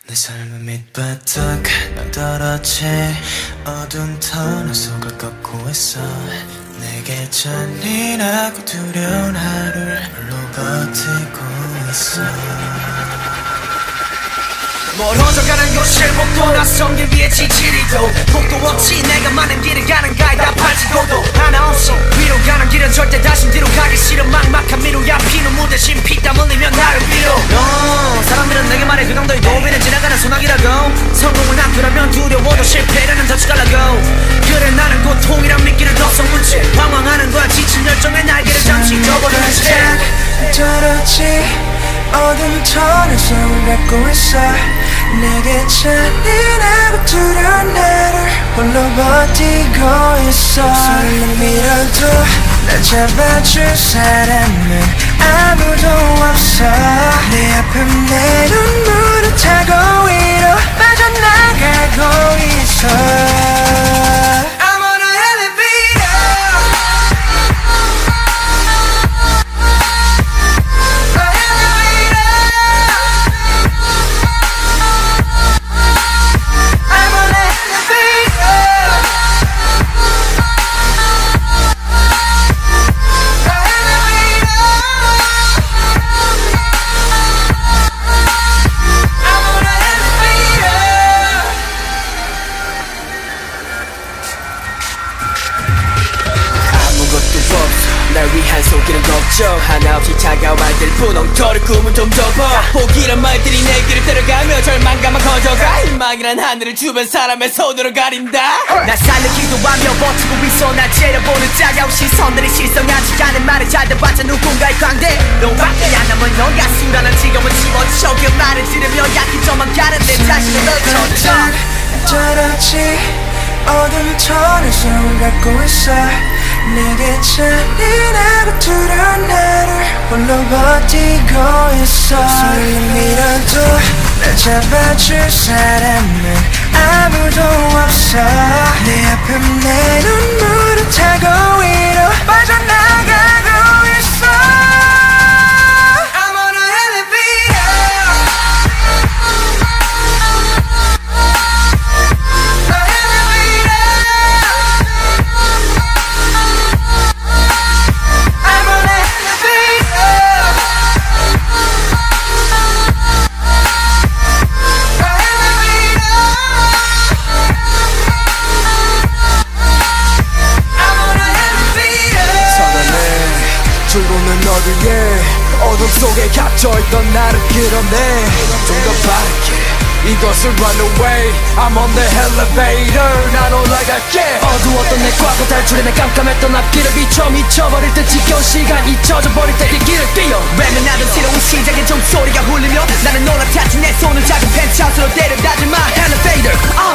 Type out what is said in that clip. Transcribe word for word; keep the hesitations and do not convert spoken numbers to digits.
내 삶은 밑바닥 난 떨어지 어두운 터널 속을 걷고 있어 내게 잔인하고 두려운 하루를 홀로 버티고 있어 멀어져가는 곳을 목도 낯선 길 위에 지치리도 복도 없이 내가 많은 길을 가는 가이다 팔지고도 하나 없이 위로 가는 길은 절대 다시 뒤로 가기 싫어 막막한 미로야 피눈물 대신 피땀 흘리면 나를 빌어 no, 사람들은 내게 말해 그 정도의 도비는 지나가는 소나기라고 성공을 낳으려면 두려워도 실패라는 덫가라고 그래 나는 고통이란 미끼를 덮어온 채 방황하는 거야 지친 열정의 날개를 잠시 접어둔 채 떨어지 어둠 터널 속을 걷고 있어 내게 잔인하고 두려운 나를 홀로 버티고 있어 손을 밀어도 날 잡아줄 사람은 아무도 없어 내 아픔 내 눈물을 타고 위로 빠져나가고 있어 날 위한 손길은 걱정 하나 없이 차가워할 들 뿐 엉터리 꿈은 좀 접어 포기란 말들이 내 길을 따라가며 절망감만 커져가 희망이란 하늘을 주변 사람의 손으로 가린다 날 살리기도 하며 버티고 있어 날 째려보는 차가운 시선들이 실성하지 않은 말을 잘 들어봤자 누군가의 광대 너밖에 안 남은 너가 수라는 지금은 집어쳐 그 말을 들으며 약해져만 가는 내 자신을 넓혀져 떨어지 어둠 터널 속을 걷고 있어 내게 잔인하고 두려운 나를 홀로 버티고 있어 손을 밀어도 날 잡아줄 사람은 아무도 없어 내 아픔 내 눈물을 타고 위로 빠져나가고 있어 줄고는 어디에 어둠 속에 갇혀있던 나를 끌어내 좀 더 빠르게 이것을 run away I'm on the elevator 난 올라갈게 어두웠던 내 과거 탈출해 내 깜깜했던 앞길을 비춰 미쳐버릴 듯 지겨운 시간 잊혀져 버릴 때 이 길을 뛰어 외면하던 새로운 시작의 종소리가 울리며 나는 올라탔지 내 손을 작은 펜트하우스로 데려다줄 my elevator uh.